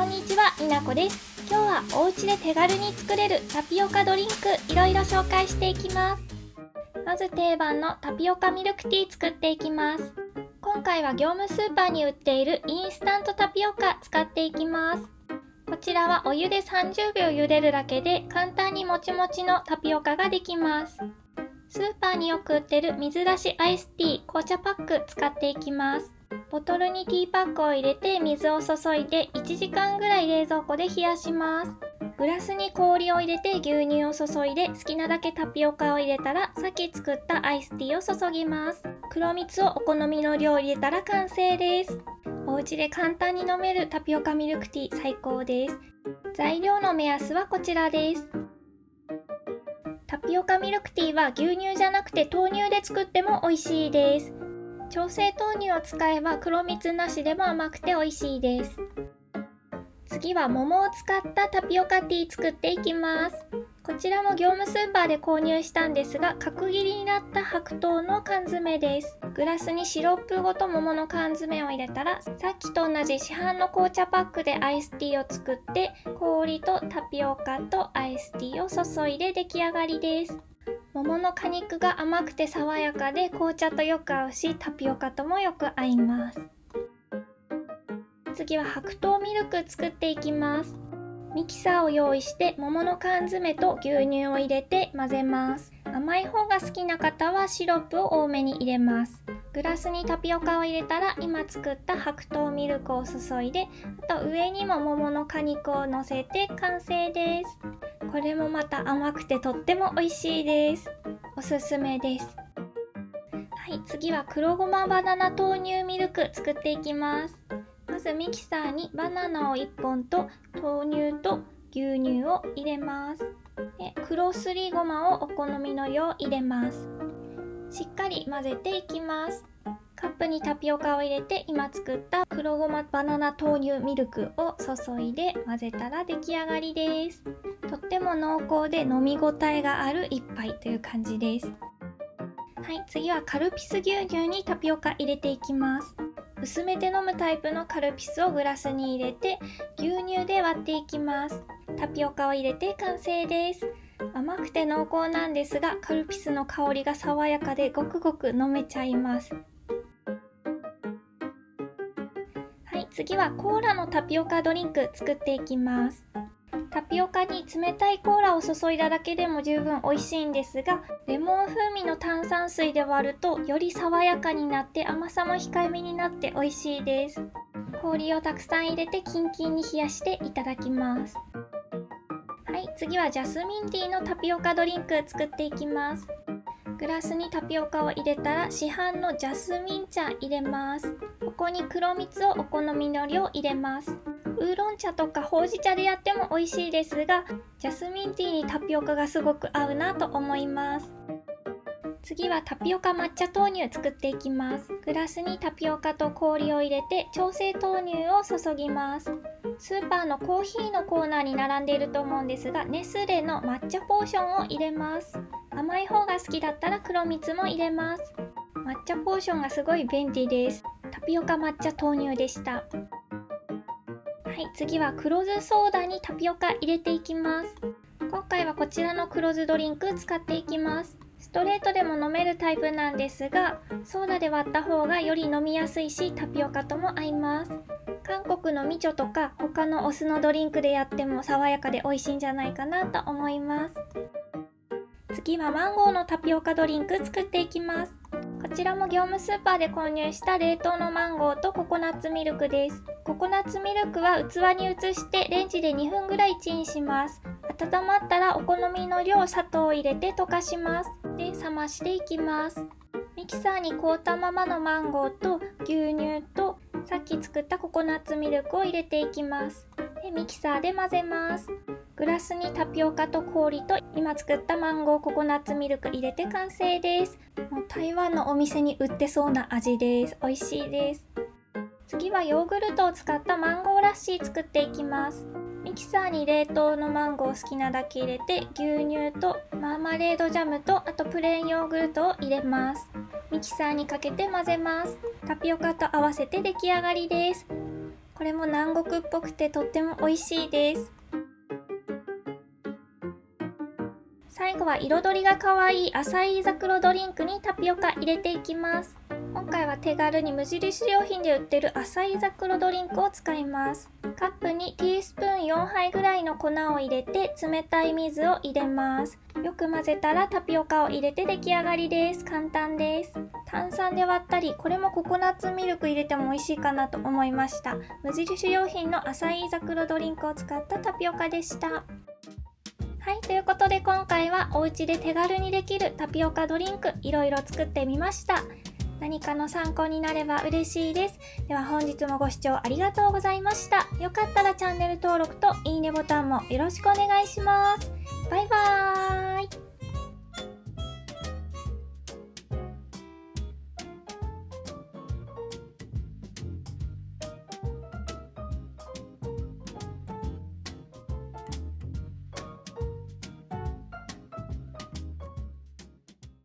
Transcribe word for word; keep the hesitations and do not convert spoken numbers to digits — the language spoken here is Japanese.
んにちは、みなこです。今日はお家で手軽に作れるタピオカドリンクいろいろ紹介していきます。まず定番のタピオカミルクティー作っていきます。今回は業務スーパーに売っているインスタントタピオカ使っていきます。こちらはお湯でさんじゅうびょう茹でるだけで簡単にもちもちのタピオカができます。スーパーによく売ってる水出しアイスティー紅茶パック使っていきます。ボトルにティーパックを入れて水を注いでいちじかんぐらい冷蔵庫で冷やします。グラスに氷を入れて牛乳を注いで好きなだけタピオカを入れたらさっき作ったアイスティーを注ぎます。黒蜜をお好みの量入れたら完成です。お家で簡単に飲めるタピオカミルクティー最高です。材料の目安はこちらです。タピオカミルクティーは牛乳じゃなくて豆乳で作っても美味しいです。調整豆乳を使えば黒蜜なしでも甘くて美味しいです。次は桃を使ったタピオカティー作っていきます。こちらも業務スーパーで購入したんですが、角切りになった白桃の缶詰です。グラスにシロップごと桃の缶詰を入れたら、さっきと同じ市販の紅茶パックでアイスティーを作って、氷とタピオカとアイスティーを注いで出来上がりです。桃の果肉が甘くて爽やかで紅茶とよく合うし、タピオカともよく合います。次は白桃ミルク作っていきます。ミキサーを用意して桃の缶詰と牛乳を入れて混ぜます。甘い方が好きな方はシロップを多めに入れます。グラスにタピオカを入れたら今作った白桃ミルクを注いで、あと上にも桃の果肉をのせて完成です。これもまた甘くてとっても美味しいです。おすすめです。はい、次は黒ごまバナナ豆乳ミルク作っていきます。まずミキサーにバナナをいっぽんと豆乳と牛乳を入れます。で、黒すりごまをお好みの量入れます。しっかり混ぜていきます。カップにタピオカを入れて今作った黒ごまバナナ豆乳ミルクを注いで混ぜたら出来上がりです。とっても濃厚で飲み応えがある一杯という感じです。はい、次はカルピス牛乳にタピオカ入れていきます。薄めて飲むタイプのカルピスをグラスに入れて牛乳で割っていきます。タピオカを入れて完成です。甘くて濃厚なんですが、カルピスの香りが爽やかでごくごく飲めちゃいます。はい、次はコーラのタピオカドリンク作っていきます。タピオカに冷たいコーラを注いだだけでも十分美味しいんですが、レモン風味の炭酸水で割るとより爽やかになって甘さも控えめになって美味しいです。氷をたくさん入れてキンキンに冷やしていただきます。はい、次はジャスミンティーのタピオカドリンク作っていきます。グラスにタピオカを入れたら市販のジャスミン茶入れます。ここに黒蜜をお好みの量入れます。ウーロン茶とかほうじ茶でやっても美味しいですが、ジャスミンティーにタピオカがすごく合うなと思います。次はタピオカ抹茶豆乳作っていきます。グラスにタピオカと氷を入れて調整豆乳を注ぎます。スーパーのコーヒーのコーナーに並んでいると思うんですが、ネスレの抹茶ポーションを入れます。甘い方が好きだったら黒蜜も入れます。抹茶ポーションがすごい便利です。タピオカ抹茶豆乳でした。はい、次は黒酢ソーダにタピオカ入れていきます。今回はこちらの黒酢ドリンク使っていきます。ストレートでも飲めるタイプなんですが、ソーダで割った方がより飲みやすいしタピオカとも合います。韓国のミチョとか他のお酢のドリンクでやっても爽やかで美味しいんじゃないかなと思います。次はマンゴーのタピオカドリンク作っていきます。こちらも業務スーパーで購入した冷凍のマンゴーとココナッツミルクです。ココナッツミルクは器に移してレンジでにふんぐらいチンします。温まったらお好みの量砂糖を入れて溶かします。で、冷ましていきます。ミキサーに凍ったままのマンゴーと牛乳とさっき作ったココナッツミルクを入れていきます。で、ミキサーで混ぜます。グラスにタピオカと氷と今作ったマンゴーココナッツミルク入れて完成です。もう台湾のお店に売ってそうな味です。美味しいです。次はヨーグルトを使ったマンゴーラッシー作っていきます。ミキサーに冷凍のマンゴー好きなだけ入れて牛乳とマーマレードジャムとあとプレーンヨーグルトを入れます。ミキサーにかけて混ぜます。タピオカと合わせて出来上がりです。 これも南国っぽくてとっても美味しいです。最後は彩りが可愛いアサイーザクロドリンクにタピオカ入れていきます。今回は手軽に無印良品で売ってるアサイーザクロドリンクを使います。カップにティースプーンよんはいぐらいの粉を入れて冷たい水を入れます。よく混ぜたらタピオカを入れて出来上がりです。簡単です。炭酸で割ったり、これもココナッツミルク入れても美味しいかなと思いました。無印良品のアサイーザクロドリンクを使ったタピオカでした。はい、ということで今回はお家で手軽にできるタピオカドリンクいろいろ作ってみました。何かの参考になれば嬉しいです。では本日もご視聴ありがとうございました。よかったらチャンネル登録といいねボタンもよろしくお願いします。バイバーイ。